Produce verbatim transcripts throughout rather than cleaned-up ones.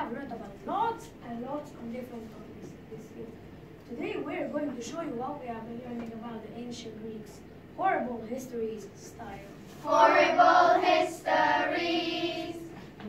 have learned about lots and lots of different topics this year. Today we're going to show you what we have been learning about the ancient Greeks. Horrible histories style. Horrible histories!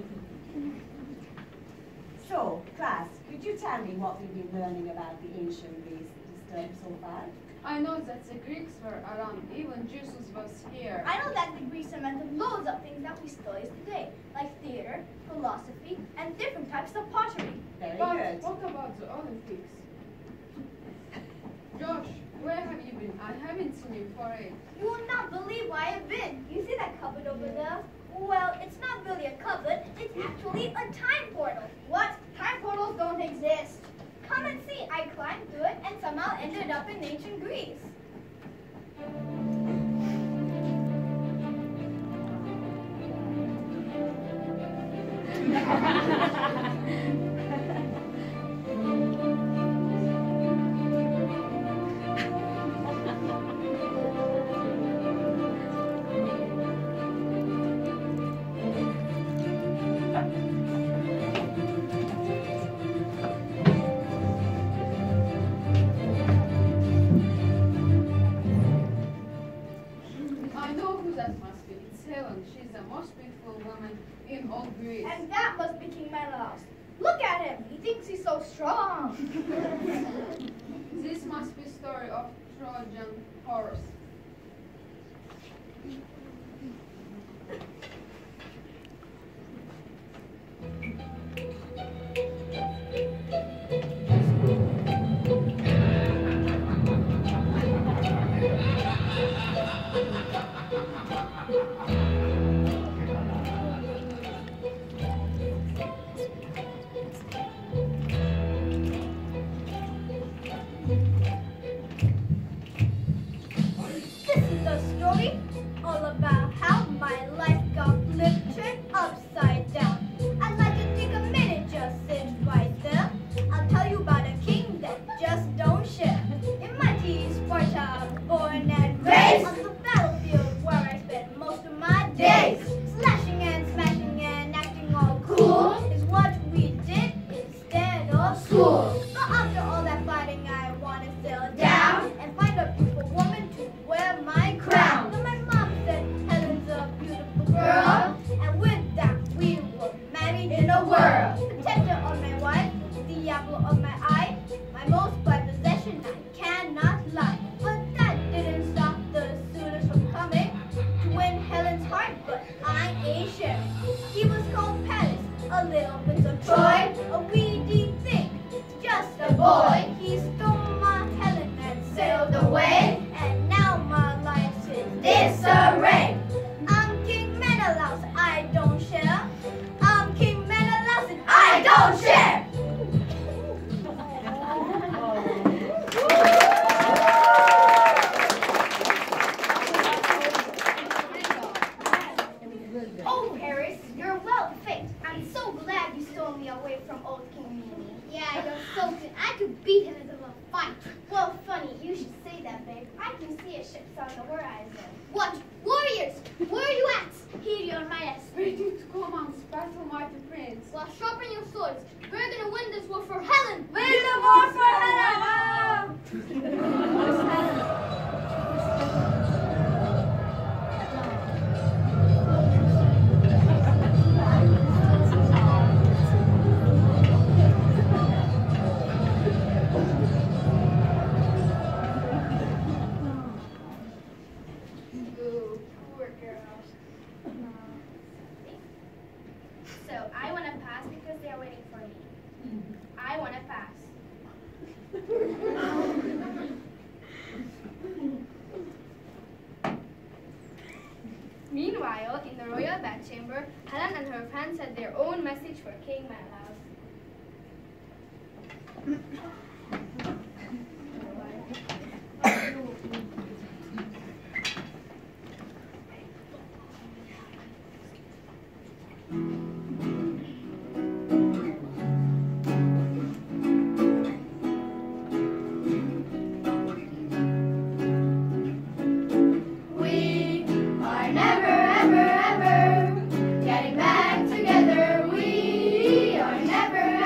So, class, could you tell me what we've been learning about the ancient Greeks this term so far? I know that the Greeks were around, even Jesus was here. I know that the Greeks invented loads of things that we still use today, like theater, philosophy, and different types of pottery. Very but good. what about the Olympics? Josh, where have you been? I haven't seen you for it. You will not believe where I have been. You see that cupboard over there? Well, it's not really a cupboard, it's actually a time portal. What? Time portals don't exist. Come and see, I climbed through it and somehow ended up in ancient Greece. She's the most beautiful woman in all Greece. And that must be King Menelaus. Look at him. He thinks he's so strong. This must be story of Trojan horse. Meanwhile, in the royal bedchamber, Helen and her friends had their own message for King Menelaus. Never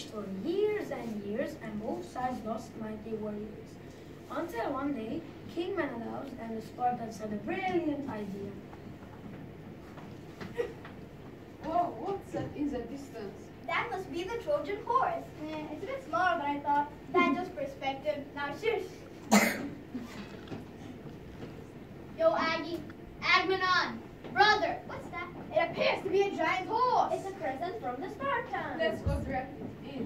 raged for years and years, and both sides lost mighty warriors. Until one day, King Menelaus and the Spartans had a brilliant idea. Whoa, what's that in the distance? That must be the Trojan horse. Eh, it's a bit smaller than I thought. That's just perspective. Now shush. Yo, Aggie. Agmenon. Brother. What's that? It appears to be a giant horse. It's a present from the Spartans. Let's go directly in.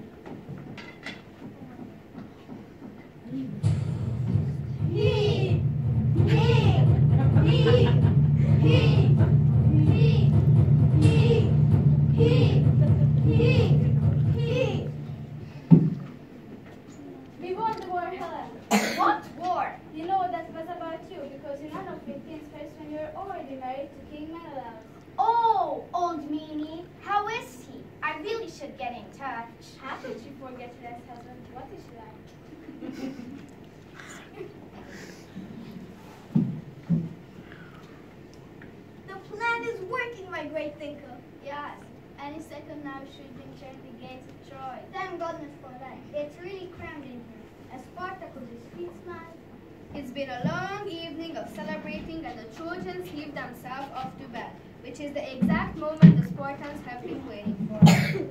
He. He. He. He. He. He. He. He. He. We won the war, Helen. What war? You know what that was about you, because you're not of fifteenth first when you're already married to King Menelaus. Oh, old meanie. How is he? I really should get in touch. How could you forget your ex-husband? What is he like? The plan is working, my great thinker. Yes. Any second now should enter the gates of Troy. Thank goodness for that. It's really crammed in here. As Spartacus' feet smile. It's been a long evening of celebrating, and the Trojans heave themselves off to bed, which is the exact moment the Spartans have been waiting for.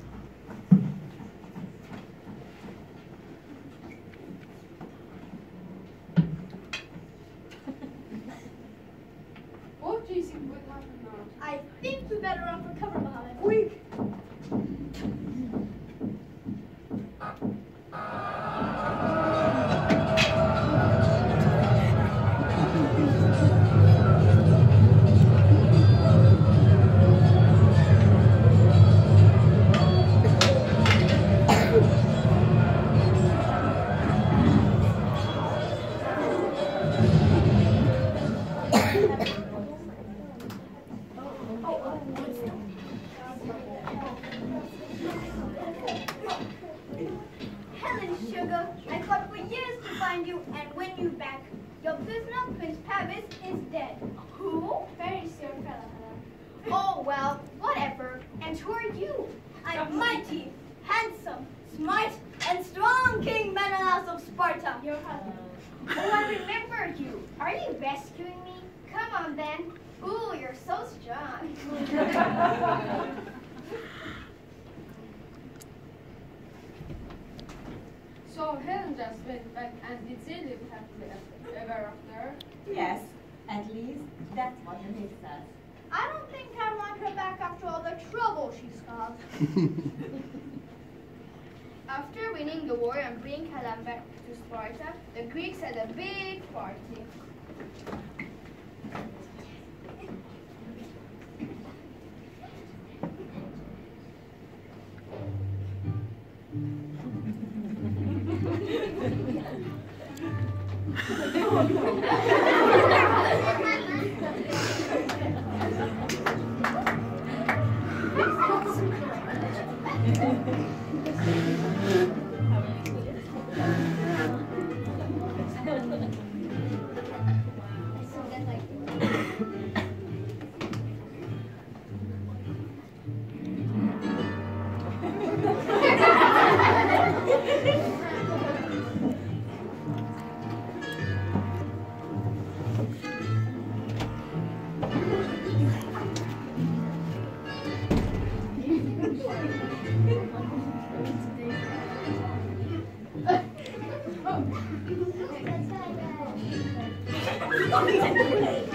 What do you think will happen now? I think we better run for cover, Mohammed. Quick! Helen, sugar, I fought for years to find you and win you back. Your prisoner, Prince Paris, is dead. Who? Very sure fellow, Helen. Oh, well, whatever. And who are you? I'm mighty, handsome, smart, and strong King Menelaus of Sparta. Your husband. Oh, I remember you. Are you rescuing me? Come on, then. Ooh, you're so strong. So Helen just went back and did they live happily after, ever after? Yes, at least that's what the myth says. I don't think I want her back after all the trouble she's caused. After winning the war and bringing Helen back to Sparta, the Greeks had a big party. Oh,